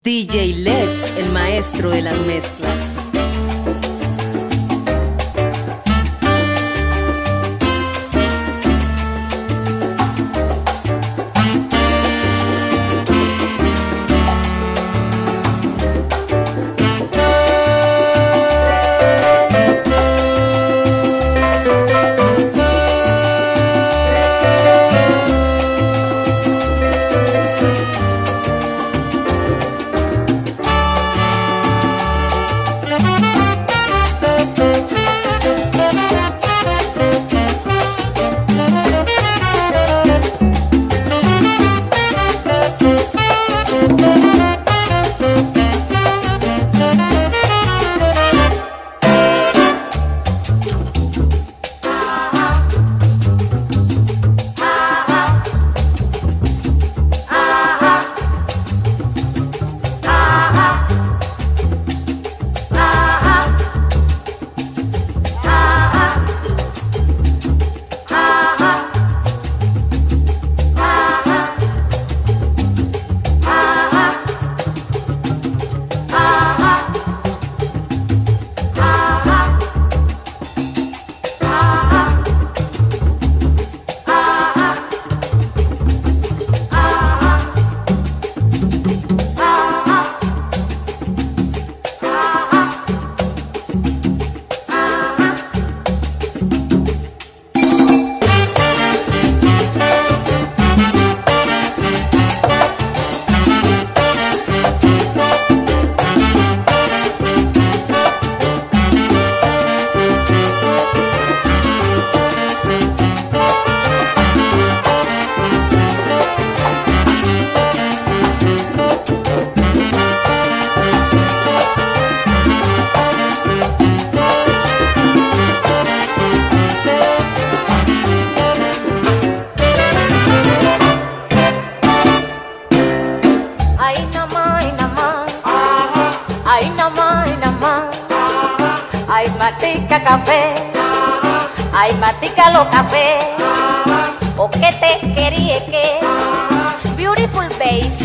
DJ Let's, el maestro de las mezclas. Ay, matica café, ay, matica lo café, o que te quería que, beautiful bass,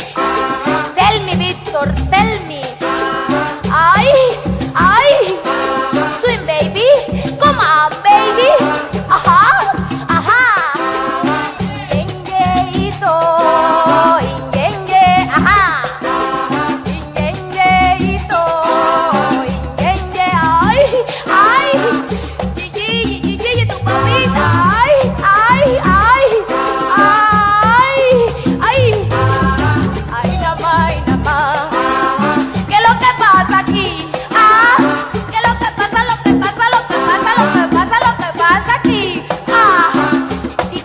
tell me Víctor, tell me, ay, ay, swing baby, come on baby, ajá, ajá, ingengueito, ingengue, ajá, ingengueito, ingengue, ay, ay, Gigi, tu papita, ay, ay, ay, ay, ay, ay, nada más, ¿qué es lo que pasa aquí? Ah, ¿qué es lo que pasa, lo que pasa, lo que pasa, lo que pasa, lo que pasa aquí? Ah, the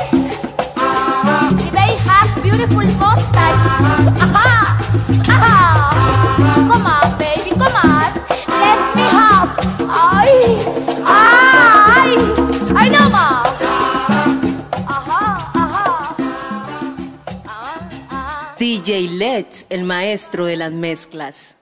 bass has beautiful mustache. Aha, aha, come on, baby, come on, let me have. Ay, ay, ay, no más. Ajá, ajá, DJ Let's, el maestro de las mezclas.